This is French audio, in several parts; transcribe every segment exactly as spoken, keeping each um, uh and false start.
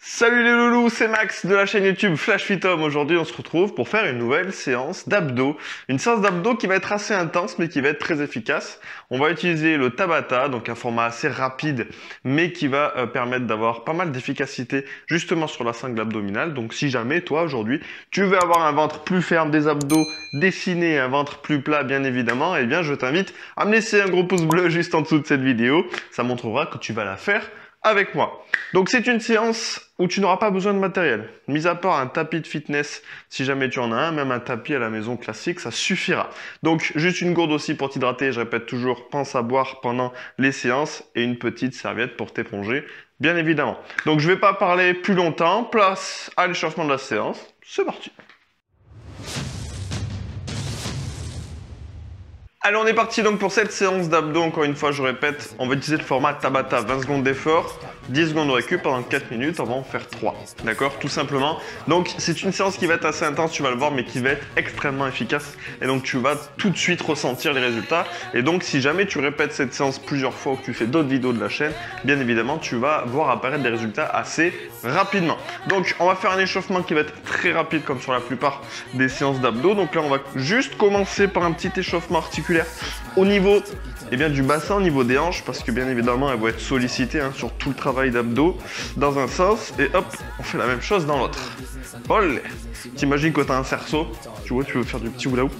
Salut les loulous, c'est Max de la chaîne YouTube Flash Fit Home. Aujourd'hui, on se retrouve pour faire une nouvelle séance d'abdos. Une séance d'abdos qui va être assez intense, mais qui va être très efficace. On va utiliser le Tabata, donc un format assez rapide, mais qui va euh, permettre d'avoir pas mal d'efficacité justement sur la sangle abdominale. Donc si jamais, toi, aujourd'hui, tu veux avoir un ventre plus ferme, des abdos dessinés, un ventre plus plat, bien évidemment, eh bien, je t'invite à me laisser un gros pouce bleu juste en dessous de cette vidéo. Ça montrera que tu vas la faire avec moi. Donc c'est une séance où tu n'auras pas besoin de matériel. Mis à part un tapis de fitness, si jamais tu en as un, même un tapis à la maison classique, ça suffira. Donc juste une gourde aussi pour t'hydrater, je répète toujours, pense à boire pendant les séances et une petite serviette pour t'éponger, bien évidemment. Donc je ne vais pas parler plus longtemps, place à l'échauffement de la séance, c'est parti. Allez, on est parti donc pour cette séance d'abdos. Encore une fois, je répète, on va utiliser le format Tabata, vingt secondes d'effort, dix secondes de récup pendant quatre minutes, on va en faire trois. D'accord? Tout simplement. Donc, c'est une séance qui va être assez intense, tu vas le voir, mais qui va être extrêmement efficace. Et donc, tu vas tout de suite ressentir les résultats. Et donc, si jamais tu répètes cette séance plusieurs fois ou que tu fais d'autres vidéos de la chaîne, bien évidemment, tu vas voir apparaître des résultats assez rapidement. Donc, on va faire un échauffement qui va être très rapide, comme sur la plupart des séances d'abdos. Donc là, on va juste commencer par un petit échauffement articulaire au niveau eh bien, du bassin, au niveau des hanches, parce que bien évidemment elles vont être sollicitées hein, sur tout le travail d'abdos dans un sens, et hop, on fait la même chose dans l'autre. Olé. T'imagines que tu as un cerceau, tu vois, tu veux faire du petit hula hoop.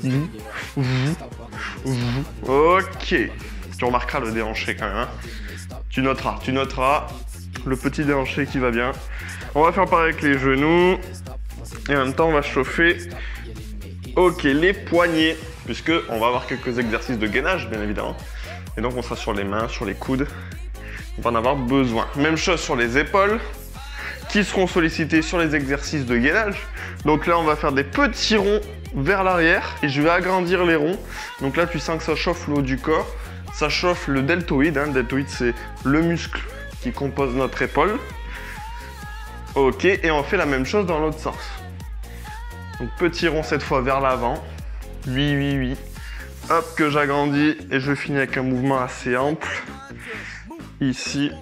Ok, tu remarqueras le déhanché quand même. Hein. Tu noteras, tu noteras le petit déhanché qui va bien. On va faire pareil avec les genoux, et en même temps on va chauffer ok, les poignets, puisque on va avoir quelques exercices de gainage, bien évidemment. Et donc, on sera sur les mains, sur les coudes. On va en avoir besoin. Même chose sur les épaules, qui seront sollicitées sur les exercices de gainage. Donc là, on va faire des petits ronds vers l'arrière, et je vais agrandir les ronds. Donc là, tu sens que ça chauffe le haut du corps. Ça chauffe le deltoïde. Hein. Le deltoïde, c'est le muscle qui compose notre épaule. Ok, et on fait la même chose dans l'autre sens. Donc, petit rond cette fois vers l'avant. Oui, oui, oui. Hop, que j'agrandis et je finis avec un mouvement assez ample. Ici.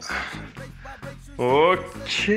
Ok.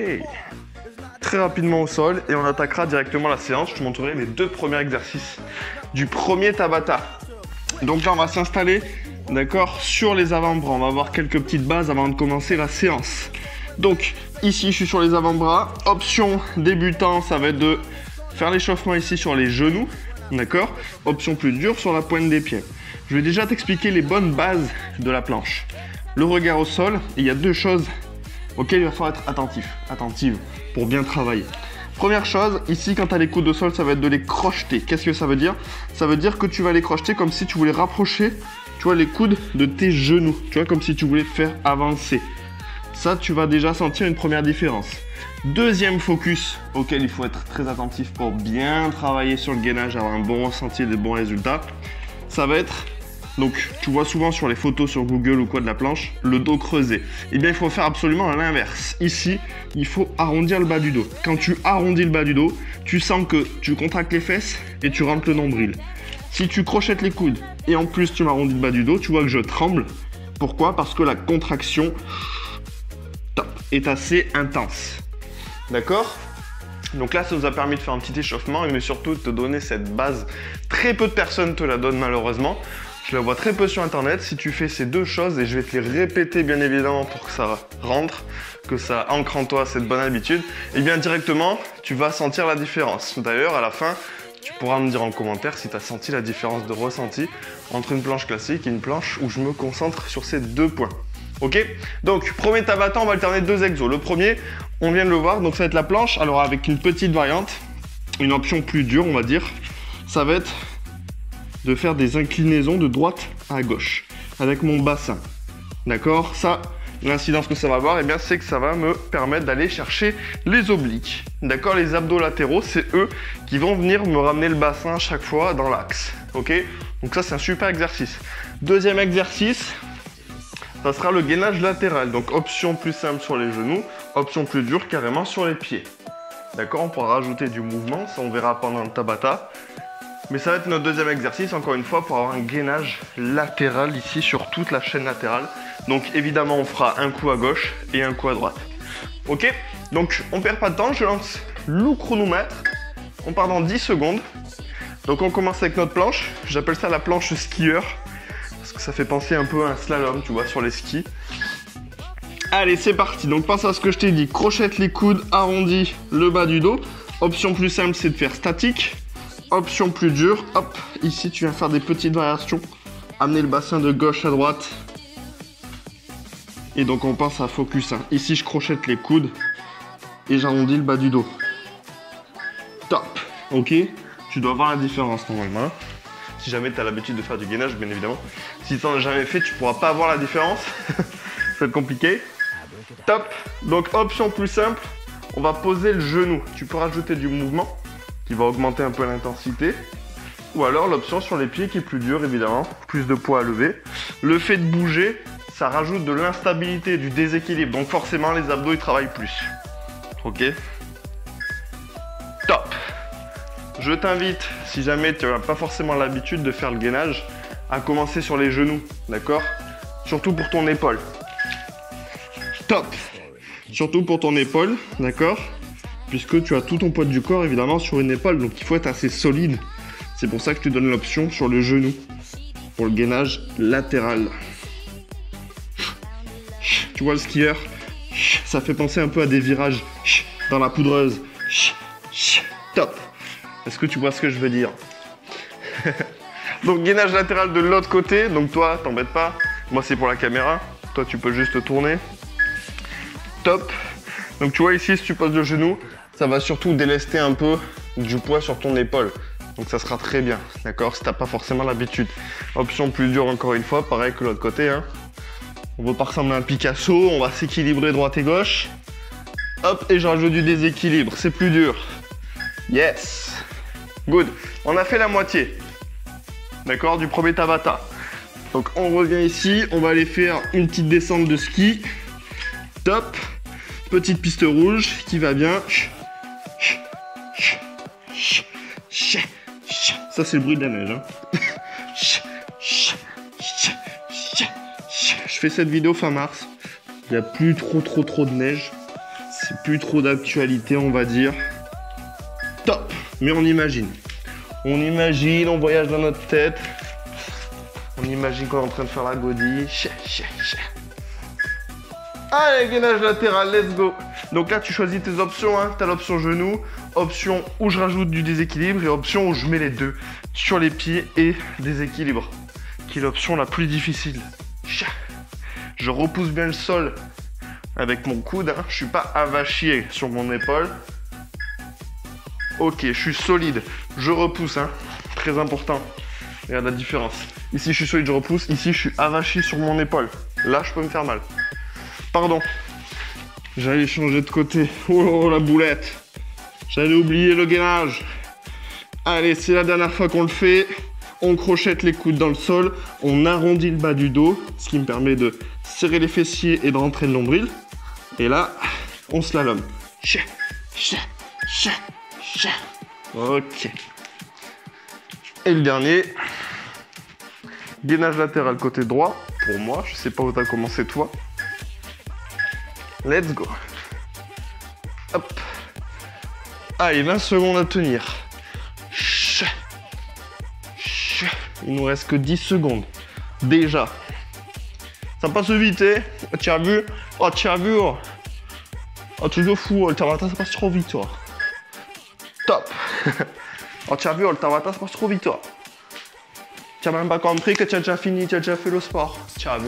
Très rapidement au sol et on attaquera directement la séance. Je te montrerai les deux premiers exercices du premier Tabata. Donc là, on va s'installer, d'accord, sur les avant-bras. On va avoir quelques petites bases avant de commencer la séance. Donc, ici, je suis sur les avant-bras. Option débutant, ça va être de faire l'échauffement ici sur les genoux. D'accord? Option plus dure sur la pointe des pieds. Je vais déjà t'expliquer les bonnes bases de la planche. Le regard au sol, et il y a deux choses auxquelles il va falloir être attentif, attentive pour bien travailler. Première chose, ici quand tu as les coudes au sol, ça va être de les crocheter. Qu'est-ce que ça veut dire? Ça veut dire que tu vas les crocheter comme si tu voulais rapprocher, tu vois, les coudes de tes genoux. Tu vois, comme si tu voulais faire avancer. Ça, tu vas déjà sentir une première différence. Deuxième focus auquel il faut être très attentif pour bien travailler sur le gainage, avoir un bon ressenti et des bons résultats, ça va être, donc tu vois souvent sur les photos sur Google ou quoi de la planche, le dos creusé. Eh bien il faut faire absolument à l'inverse. Ici, il faut arrondir le bas du dos. Quand tu arrondis le bas du dos, tu sens que tu contractes les fesses et tu rentres le nombril. Si tu crochettes les coudes et en plus tu m'arrondis le bas du dos, tu vois que je tremble. Pourquoi? Parce que la contraction top, est assez intense. D'accord? Donc là, ça nous a permis de faire un petit échauffement, mais surtout de te donner cette base. Très peu de personnes te la donnent malheureusement. Je la vois très peu sur internet. Si tu fais ces deux choses, et je vais te les répéter bien évidemment pour que ça rentre, que ça ancre en toi cette bonne habitude, et bien directement, tu vas sentir la différence. D'ailleurs, à la fin, tu pourras me dire en commentaire si tu as senti la différence de ressenti entre une planche classique et une planche où je me concentre sur ces deux points. Ok? Donc, premier Tabata, on va alterner deux exos. Le premier, on vient de le voir, donc ça va être la planche. Alors, avec une petite variante, une option plus dure, on va dire, ça va être de faire des inclinaisons de droite à gauche avec mon bassin. D'accord? Ça, l'incidence que ça va avoir, eh bien, c'est que ça va me permettre d'aller chercher les obliques. D'accord? Les abdos latéraux, c'est eux qui vont venir me ramener le bassin à chaque fois dans l'axe. Ok? Donc ça, c'est un super exercice. Deuxième exercice, ça sera le gainage latéral. Donc option plus simple sur les genoux, option plus dure carrément sur les pieds. D'accord? On pourra rajouter du mouvement, ça on verra pendant le Tabata. Mais ça va être notre deuxième exercice, encore une fois, pour avoir un gainage latéral ici sur toute la chaîne latérale. Donc évidemment, on fera un coup à gauche et un coup à droite. Ok? Donc, on perd pas de temps, je lance le chronomètre. On part dans dix secondes. Donc, on commence avec notre planche. J'appelle ça la planche skieur. Parce que ça fait penser un peu à un slalom, tu vois, sur les skis. Allez, c'est parti. Donc, pense à ce que je t'ai dit. Crochette les coudes, arrondi le bas du dos. Option plus simple, c'est de faire statique. Option plus dure, hop, ici, tu viens faire des petites variations. Amener le bassin de gauche à droite. Et donc, on pense à focus. Hein. Ici, je crochette les coudes. Et j'arrondis le bas du dos. Top. Ok. Tu dois voir la différence normalement. Si jamais tu as l'habitude de faire du gainage, bien évidemment. Si tu n'en as jamais fait, tu ne pourras pas voir la différence. Ça va être compliqué. Top. Donc, option plus simple, on va poser le genou. Tu peux rajouter du mouvement qui va augmenter un peu l'intensité. Ou alors l'option sur les pieds qui est plus dure, évidemment. Plus de poids à lever. Le fait de bouger, ça rajoute de l'instabilité, du déséquilibre. Donc, forcément, les abdos, ils travaillent plus. Ok. Top. Je t'invite, si jamais tu n'as pas forcément l'habitude de faire le gainage, à commencer sur les genoux, d'accord? Surtout pour ton épaule. Top. Surtout pour ton épaule, d'accord? Puisque tu as tout ton poids du corps, évidemment, sur une épaule, donc il faut être assez solide. C'est pour ça que je te donne l'option sur le genou, pour le gainage latéral. Tu vois le skieur? Ça fait penser un peu à des virages dans la poudreuse. Top. Est-ce que tu vois ce que je veux dire? Donc, gainage latéral de l'autre côté. Donc, toi, t'embête pas. Moi, c'est pour la caméra. Toi, tu peux juste tourner. Top. Donc, tu vois ici, si tu poses le genou, ça va surtout délester un peu du poids sur ton épaule. Donc, ça sera très bien. D'accord? Si t'as pas forcément l'habitude. Option plus dure, encore une fois. Pareil que l'autre côté. Hein. On veut pas ressembler à un Picasso. On va s'équilibrer droite et gauche. Hop, et je rajoute du déséquilibre. C'est plus dur. Yes. Good. On a fait la moitié. D'accord, du premier Tabata. Donc, on revient ici. On va aller faire une petite descente de ski. Top. Petite piste rouge qui va bien. Ça, c'est le bruit de la neige. Hein. Je fais cette vidéo fin mars. Il n'y a plus trop, trop, trop de neige. C'est plus trop d'actualité, on va dire. Top. Mais on imagine. On imagine, on voyage dans notre tête. On imagine qu'on est en train de faire la godille. Allez, gainage latéral, let's go. Donc là, tu choisis tes options. Hein. Tu as l'option genou, option où je rajoute du déséquilibre et option où je mets les deux sur les pieds et déséquilibre, qui est l'option la plus difficile. Je repousse bien le sol avec mon coude. Hein. Je suis pas avachier sur mon épaule. Ok, je suis solide. Je repousse. Hein. Très important. Regarde la différence. Ici, je suis solide, je repousse. Ici, je suis avachi sur mon épaule. Là, je peux me faire mal. Pardon. J'allais changer de côté. Oh, la boulette. J'allais oublier le gainage. Allez, c'est la dernière fois qu'on le fait. On crochette les coudes dans le sol. On arrondit le bas du dos, ce qui me permet de serrer les fessiers et de rentrer le nombril. Et là, on slalom. Ok. Et le dernier, gainage latéral côté droit. Pour moi, je sais pas où tu as commencé toi. Let's go. Hop. Allez, vingt secondes à tenir. Il nous reste que dix secondes. Déjà. Ça passe vite, hein. Tu as vu? Oh, tu as vu? Oh, oh tu es fou. Le Tabata, ça passe trop vite, toi. Top. Oh, tu as vu? Le Tabata, ça passe trop vite, toi. Tu n'as même pas compris que tu as déjà fini, tu as déjà fait le sport. Tu as vu?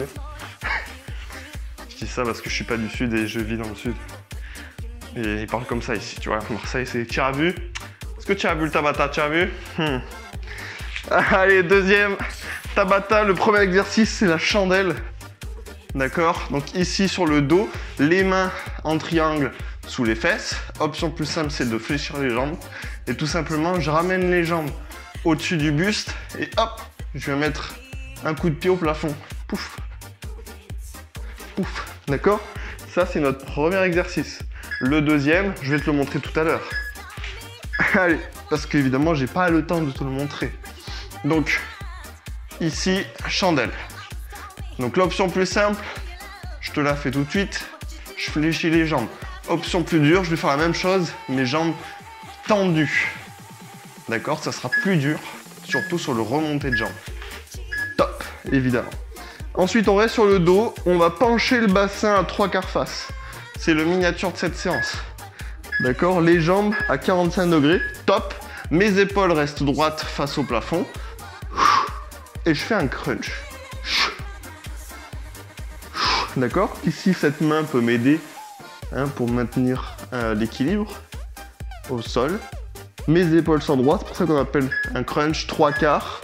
Je dis ça parce que je suis pas du sud et je vis dans le sud. Et ils parlent comme ça ici, tu vois. Marseille, c'est tu as vu? Est-ce que tu as vu le Tabata? Tu as vu? hmm. Allez, deuxième Tabata. Le premier exercice, c'est la chandelle. D'accord? Donc ici sur le dos, les mains en triangle sous les fesses. Option plus simple, c'est de fléchir les jambes. Et tout simplement, je ramène les jambes au-dessus du buste. Et hop, je vais mettre un coup de pied au plafond. Pouf. Pouf. D'accord? Ça, c'est notre premier exercice. Le deuxième, je vais te le montrer tout à l'heure. Allez, parce qu'évidemment, j'ai pas le temps de te le montrer. Donc, ici, chandelle. Donc, l'option plus simple, je te la fais tout de suite. Je fléchis les jambes Option plus dure, je vais faire la même chose, mes jambes tendues. D'accord, ça sera plus dur, surtout sur le remonté de jambes. Top, évidemment. Ensuite, on reste sur le dos, on va pencher le bassin à trois quarts face. C'est le miniature de cette séance. D'accord, les jambes à quarante-cinq degrés, top. Mes épaules restent droites face au plafond. Et je fais un crunch. D'accord, ici, cette main peut m'aider hein, pour maintenir euh, l'équilibre au sol. Mes épaules sont droites, c'est pour ça qu'on appelle un crunch trois quarts.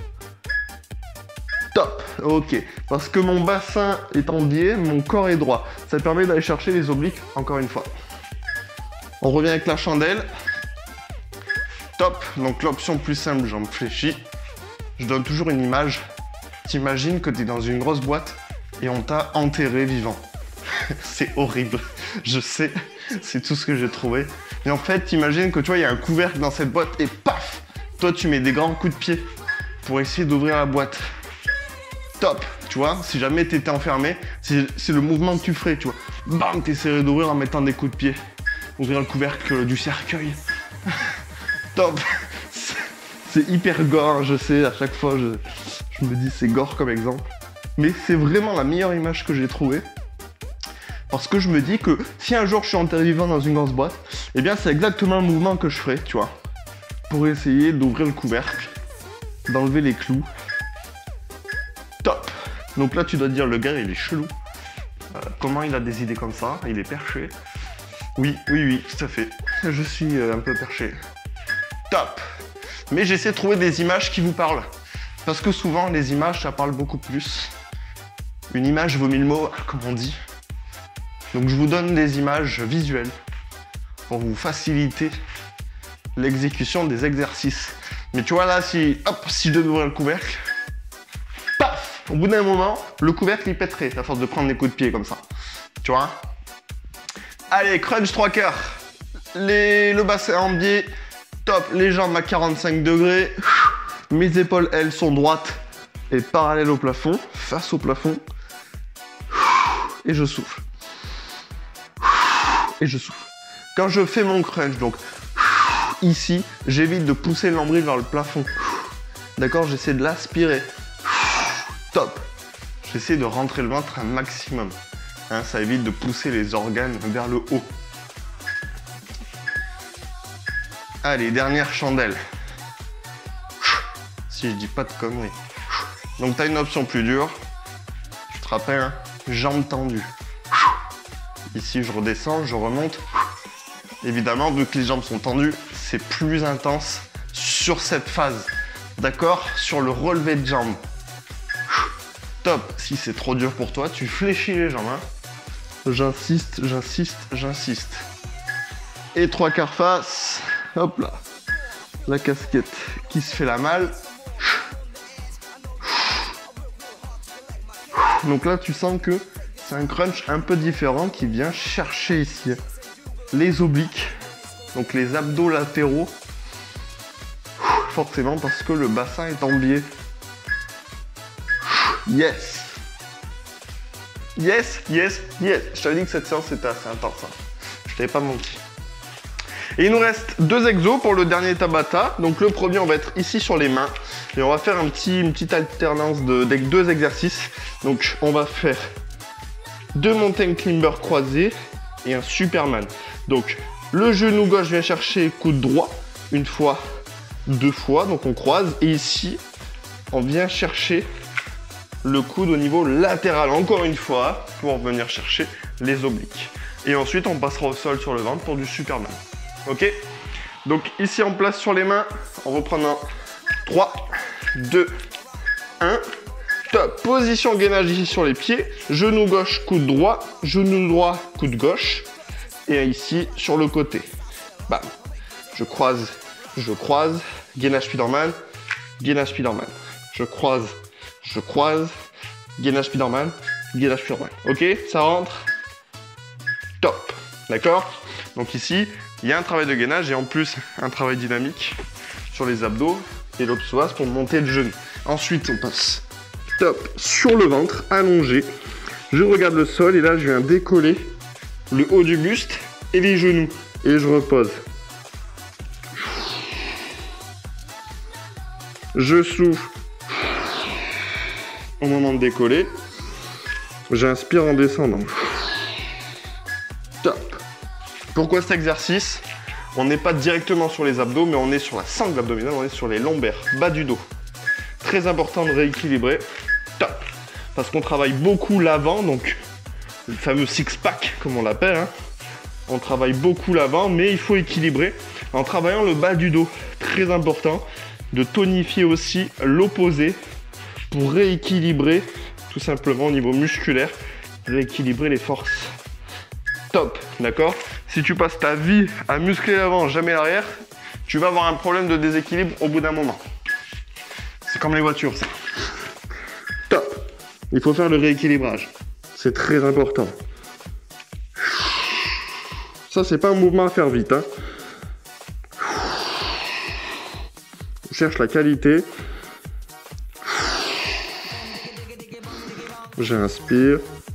Top, ok. Parce que mon bassin est en biais, mon corps est droit. Ça permet d'aller chercher les obliques, encore une fois. On revient avec la chandelle. Top, donc l'option plus simple, jambes fléchies. Je donne toujours une image. T'imagines que tu es dans une grosse boîte et on t'a enterré vivant. C'est horrible, je sais, c'est tout ce que j'ai trouvé. Mais en fait, t'imagines que tu vois, il y a un couvercle dans cette boîte et paf, toi tu mets des grands coups de pied pour essayer d'ouvrir la boîte. Top, tu vois, si jamais tu étais enfermé, c'est le mouvement que tu ferais, tu vois. Bam, tu essaierais d'ouvrir en mettant des coups de pied. Ouvrir le couvercle du cercueil. Top. C'est hyper gore, je sais, à chaque fois je, je me dis c'est gore comme exemple. Mais c'est vraiment la meilleure image que j'ai trouvée. Parce que je me dis que si un jour je suis enterré vivant dans une grosse boîte, eh bien c'est exactement le mouvement que je ferai, tu vois. Pour essayer d'ouvrir le couvercle, d'enlever les clous. Top. Donc là tu dois te dire le gars il est chelou. Euh, comment il a des idées comme ça? Il est perché. Oui, oui, oui, tout à fait. Je suis euh, un peu perché. Top. Mais j'essaie de trouver des images qui vous parlent. Parce que souvent les images ça parle beaucoup plus. Une image vaut mille mots, comme on dit. Donc je vous donne des images visuelles pour vous faciliter l'exécution des exercices. Mais tu vois là, si, hop, si je devais ouvrir le couvercle, paf, au bout d'un moment, le couvercle il pèterait à force de prendre des coups de pied comme ça. Tu vois? Allez, crunch trois quarts. Les, le bassin en biais, top. Les jambes à quarante-cinq degrés. Mes épaules, elles, sont droites et parallèles au plafond, face au plafond. Et je souffle. Et je souffle. Quand je fais mon crunch, donc ici, j'évite de pousser le nombril vers le plafond. D'accord? J'essaie de l'aspirer. Top. J'essaie de rentrer le ventre un maximum. Hein, ça évite de pousser les organes vers le haut. Allez, dernière chandelle. Si je dis pas de conneries. Donc tu as une option plus dure. Tu te rappelles, hein, jambes tendues. Ici, je redescends, je remonte. Évidemment, vu que les jambes sont tendues, c'est plus intense sur cette phase. D'accord? Sur le relevé de jambes. Top. Si c'est trop dur pour toi, tu fléchis les jambes. Hein. J'insiste, j'insiste, j'insiste. Et trois quarts face. Hop là. La casquette qui se fait la malle. Donc là, tu sens que c'est un crunch un peu différent qui vient chercher ici les obliques, donc les abdos latéraux, forcément parce que le bassin est en biais. Yes, yes, yes, yes. Je t'avais dit que cette séance était assez intense. Hein. Je t'avais pas menti. Et il nous reste deux exos pour le dernier Tabata. Donc le premier, on va être ici sur les mains. Et on va faire un petit, une petite alternance de, avec deux exercices. Donc on va faire deux mountain climbers croisés et un Superman. Donc le genou gauche vient chercher coude droit. Une fois, deux fois. Donc on croise. Et ici, on vient chercher le coude au niveau latéral. Encore une fois, pour venir chercher les obliques. Et ensuite, on passera au sol sur le ventre pour du Superman. Ok? Donc ici en place sur les mains, en reprenant trois, deux, un. Top. Position gainage ici sur les pieds. Genou gauche, coude droit. Genou droit, coude gauche. Et ici sur le côté. Bam. Je croise, je croise. Gainage Spiderman. Gainage Spiderman. Je croise, je croise. Gainage Spiderman. Gainage Spiderman. Ok? Ça rentre. Top. D'accord? Donc ici, il y a un travail de gainage et en plus un travail dynamique sur les abdos et le psoas pour monter le genou. Ensuite, on passe top sur le ventre, allongé. Je regarde le sol et là, je viens décoller le haut du buste et les genoux. Et je repose. Je souffle au moment de décoller. J'inspire en descendant. Top. Pourquoi cet exercice? On n'est pas directement sur les abdos, mais on est sur la sangle abdominale, on est sur les lombaires, bas du dos. Très important de rééquilibrer. Top. Parce qu'on travaille beaucoup l'avant, donc le fameux six-pack, comme on l'appelle. Hein. On travaille beaucoup l'avant, mais il faut équilibrer en travaillant le bas du dos. Très important de tonifier aussi l'opposé pour rééquilibrer, tout simplement au niveau musculaire, rééquilibrer les forces. Top, d'accord? Si tu passes ta vie à muscler l'avant, jamais l'arrière, tu vas avoir un problème de déséquilibre au bout d'un moment. C'est comme les voitures, ça. Top. Il faut faire le rééquilibrage. C'est très important. Ça, c'est pas un mouvement à faire vite. Hein. On cherche la qualité. J'inspire.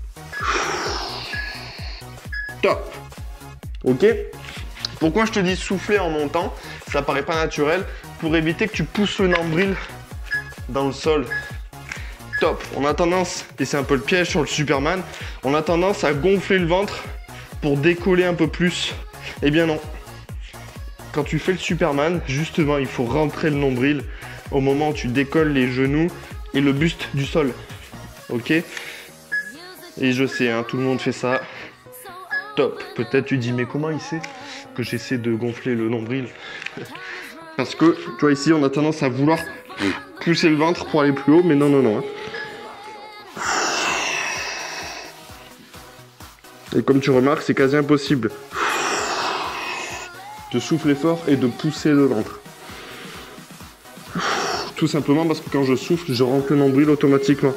Top. Ok? Pourquoi je te dis souffler en montant? Ça paraît pas naturel. Pour éviter que tu pousses le nombril dans le sol. Top. On a tendance, et c'est un peu le piège sur le Superman, on a tendance à gonfler le ventre pour décoller un peu plus. Eh bien non. Quand tu fais le Superman, justement, il faut rentrer le nombril au moment où tu décolles les genoux et le buste du sol. Ok? Et je sais, hein, tout le monde fait ça. Top. Peut-être tu dis, mais comment il sait que j'essaie de gonfler le nombril? Parce que, tu vois, ici, on a tendance à vouloir pousser le ventre pour aller plus haut, mais non, non, non. Hein. Et comme tu remarques, c'est quasi impossible de souffler fort et de pousser le ventre. Tout simplement parce que quand je souffle, je rentre le nombril automatiquement.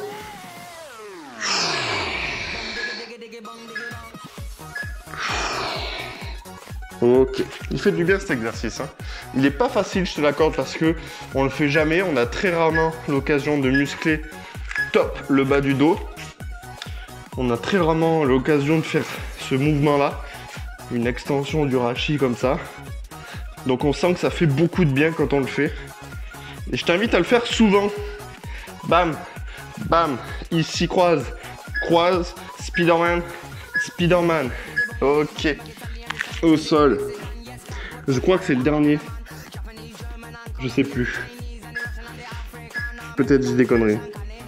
Ok, il fait du bien cet exercice. Hein. Il n'est pas facile, je te l'accorde, parce que on le fait jamais. On a très rarement l'occasion de muscler top le bas du dos. On a très rarement l'occasion de faire ce mouvement-là, une extension du rachis comme ça. Donc on sent que ça fait beaucoup de bien quand on le fait. Et je t'invite à le faire souvent. Bam, bam, ici croise, croise, Spiderman, Spiderman. Ok. Au sol. Je crois que c'est le dernier. Je sais plus. Peut-être j'ai des conneries.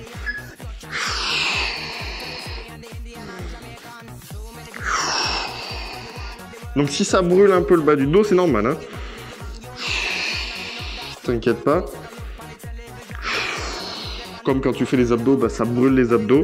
Donc si ça brûle un peu le bas du dos, c'est normal. Hein. T'inquiète pas. Comme quand tu fais les abdos, bah, ça brûle les abdos.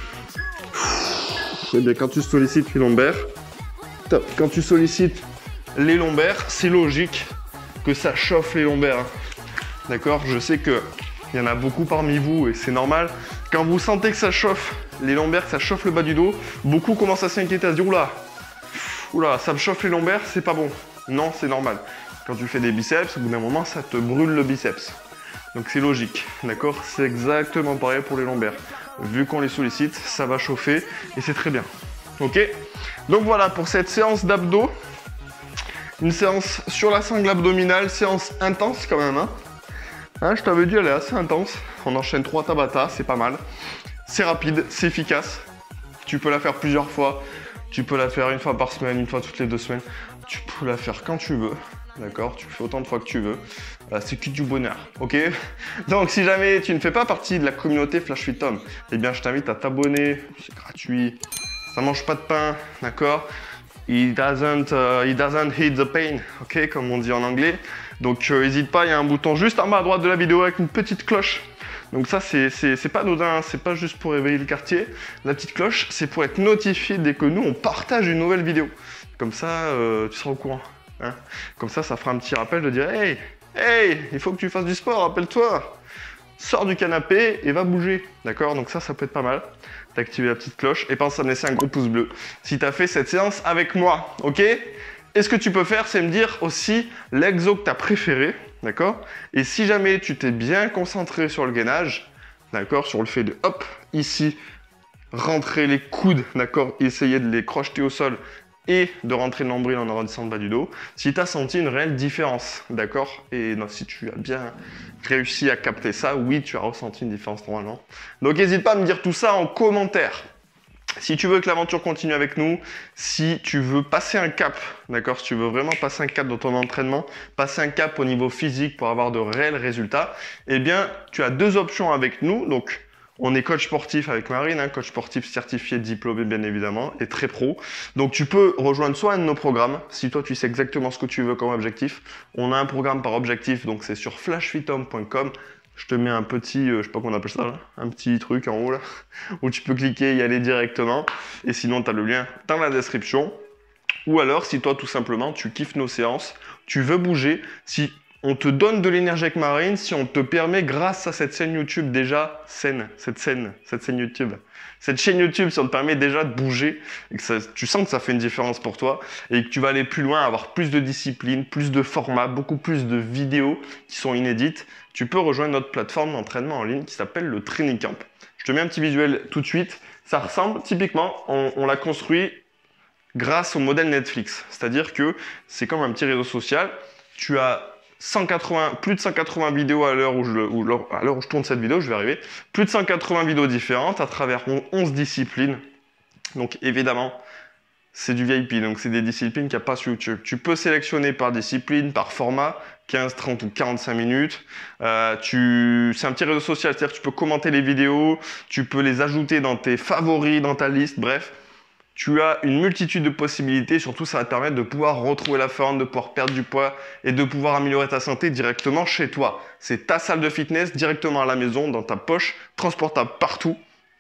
Et bien quand tu sollicites les lombaires, top. Quand tu sollicites les lombaires, c'est logique que ça chauffe les lombaires. Hein. D'accord? Je sais qu'il y en a beaucoup parmi vous et c'est normal. Quand vous sentez que ça chauffe les lombaires, que ça chauffe le bas du dos, beaucoup commencent à s'inquiéter, à se dire oula, oula, ça me chauffe les lombaires, c'est pas bon. Non, c'est normal. Quand tu fais des biceps, au bout d'un moment, ça te brûle le biceps. Donc c'est logique, d'accord? C'est exactement pareil pour les lombaires. Vu qu'on les sollicite, ça va chauffer et c'est très bien. Ok? Donc voilà pour cette séance d'abdos. Une séance sur la sangle abdominale, séance intense quand même. Hein, hein je t'avais dit, elle est assez intense. On enchaîne trois Tabata, c'est pas mal. C'est rapide, c'est efficace. Tu peux la faire plusieurs fois. Tu peux la faire une fois par semaine, une fois toutes les deux semaines. Tu peux la faire quand tu veux. D'accord? Tu le fais autant de fois que tu veux. Voilà, c'est que du bonheur. Ok? Donc si jamais tu ne fais pas partie de la communauté Flash Fit Tom, eh bien je t'invite à t'abonner. C'est gratuit. Ça mange pas de pain, d'accord? It doesn't, uh, it doesn't hit the pain, ok, comme on dit en anglais. Donc n'hésite euh, pas, il y a un bouton juste en bas à droite de la vidéo avec une petite cloche. Donc ça, c'est pas anodin, c'est pas juste pour réveiller le quartier. La petite cloche, c'est pour être notifié dès que nous, on partage une nouvelle vidéo. Comme ça, euh, tu seras au courant. Hein. Comme ça, ça fera un petit rappel de dire « Hey, hey, il faut que tu fasses du sport, rappelle-toi !» Sors du canapé et va bouger, d'accord? Donc ça, ça peut être pas mal d'activer la petite cloche et pense à me laisser un gros pouce bleu si tu as fait cette séance avec moi, ok? Et ce que tu peux faire, c'est me dire aussi l'exo que tu as préféré, d'accord? Et si jamais tu t'es bien concentré sur le gainage, d'accord? Sur le fait de, hop, ici, rentrer les coudes, d'accord? Essayer de les crocheter au sol et de rentrer le nombril en arrondissant le bas du dos, si tu as senti une réelle différence, d'accord? Et non, si tu as bien réussi à capter ça, oui, tu as ressenti une différence normalement. Donc n'hésite pas à me dire tout ça en commentaire. Si tu veux que l'aventure continue avec nous, si tu veux passer un cap, d'accord, si tu veux vraiment passer un cap dans ton entraînement, passer un cap au niveau physique pour avoir de réels résultats, eh bien, tu as deux options avec nous. Donc, on est coach sportif avec Marine, hein, coach sportif certifié, diplômé bien évidemment, et très pro. Donc, tu peux rejoindre soit un de nos programmes, si toi tu sais exactement ce que tu veux comme objectif. On a un programme par objectif, donc c'est sur flash fit homme point com. Je te mets un petit, euh, je sais pas comment on appelle ça, là, un petit truc en haut là, où tu peux cliquer et y aller directement. Et sinon, tu as le lien dans la description. Ou alors, si toi, tout simplement, tu kiffes nos séances, tu veux bouger, si on te donne de l'énergie avec Marine, si on te permet, grâce à cette chaîne YouTube déjà saine, cette scène, cette scène YouTube, cette chaîne YouTube, si on te permet déjà de bouger, et que ça, tu sens que ça fait une différence pour toi, et que tu vas aller plus loin, avoir plus de discipline, plus de formats, beaucoup plus de vidéos qui sont inédites, tu peux rejoindre notre plateforme d'entraînement en ligne qui s'appelle le Training Camp. Je te mets un petit visuel tout de suite. Ça ressemble, typiquement, on, on l'a construit grâce au modèle Netflix. C'est-à-dire que c'est comme un petit réseau social. Tu as cent quatre-vingts, plus de cent quatre-vingts vidéos à l'heure où, je, où, à l'heure où je tourne cette vidéo, je vais arriver. Plus de cent quatre-vingts vidéos différentes à travers onze disciplines. Donc évidemment, c'est du V I P, donc c'est des disciplines qu'il n'y a pas sur YouTube. Tu peux sélectionner par discipline, par format, quinze, trente ou quarante-cinq minutes. Euh, tu... C'est un petit réseau social, c'est-à-dire que tu peux commenter les vidéos, tu peux les ajouter dans tes favoris, dans ta liste, bref. Tu as une multitude de possibilités, surtout ça va te permettre de pouvoir retrouver la forme, de pouvoir perdre du poids et de pouvoir améliorer ta santé directement chez toi. C'est ta salle de fitness directement à la maison, dans ta poche, transportable partout.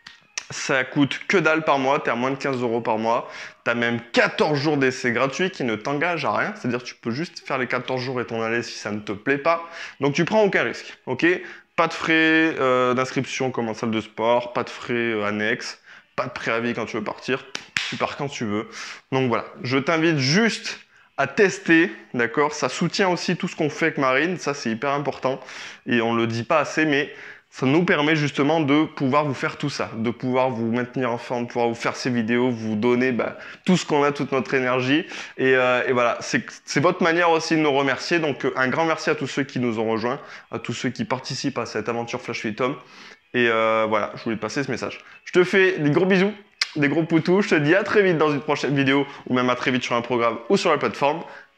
Ça coûte que dalle par mois, tu es à moins de quinze euros par mois. Tu as même quatorze jours d'essai gratuits qui ne t'engagent à rien. C'est-à-dire que tu peux juste faire les quatorze jours et t'en aller si ça ne te plaît pas. Donc tu prends aucun risque, ok? Pas de frais euh, d'inscription comme en salle de sport, pas de frais euh, annexes, pas de préavis quand tu veux partir. Tu pars quand tu veux. Donc voilà, je t'invite juste à tester, d'accord? Ça soutient aussi tout ce qu'on fait avec Marine, ça c'est hyper important et on ne le dit pas assez, mais ça nous permet justement de pouvoir vous faire tout ça, de pouvoir vous maintenir en forme, de pouvoir vous faire ces vidéos, vous donner bah, tout ce qu'on a, toute notre énergie. Et, euh, et voilà, c'est votre manière aussi de nous remercier. Donc un grand merci à tous ceux qui nous ont rejoints, à tous ceux qui participent à cette aventure Flash Fit Homme. Et euh, voilà, je voulais te passer ce message. Je te fais des gros bisous, des gros poutous. Je te dis à très vite dans une prochaine vidéo ou même à très vite sur un programme ou sur la plateforme.